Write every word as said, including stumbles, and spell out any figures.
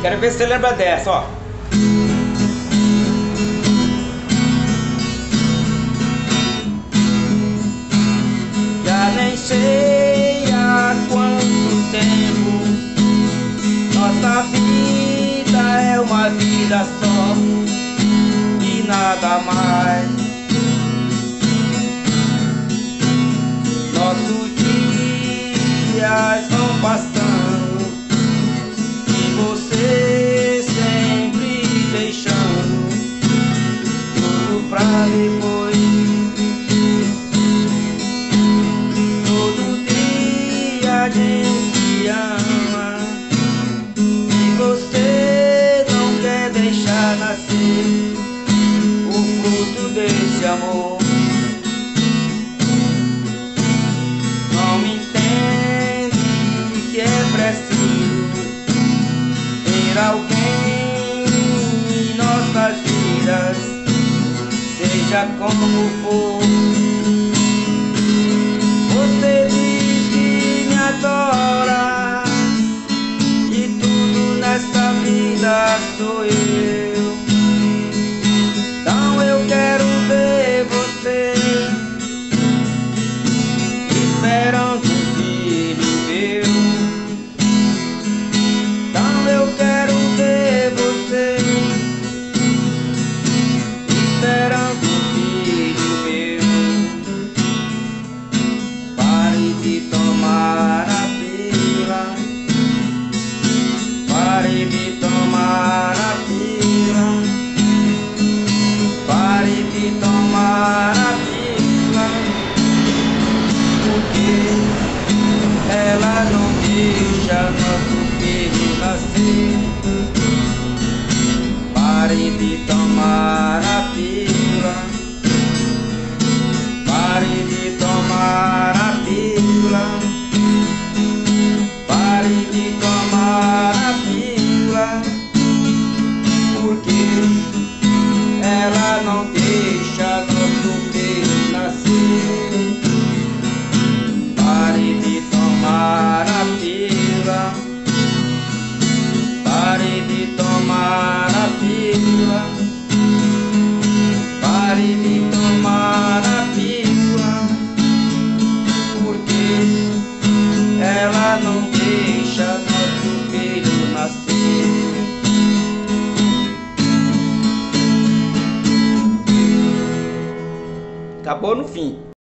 Quero ver se você lembra dessa, ó. Já nem sei há quanto tempo nossa vida é uma vida só e nada mais. Nossos dias vão passando e você sempre deixando tudo pra depois. Todo dia a gente ama e você não quer deixar nascer o fruto desse amor. Não entende que é preciso ter alguém em nossas vidas, seja como for. Você diz que me adora e tudo nessa vida sou eu. Então eu quero ver você esperando um filho meu. Então eu quero ver você esperando um filho meu. Pare de tomar a pílula, pare de tomar a pílula, pare de tomar a pílula, porque ela não deixa nosso filho nascer. Pare de tomar a pílula, pare de tomar a pílula, pare de tomar a pílula, porque ela não deixa nosso filho nascer. Pare de tomar a pílula, pare de tomar a pílula, pare de tomar a pílula, porque ela não deixa nosso filho nascer. Acabou no fim.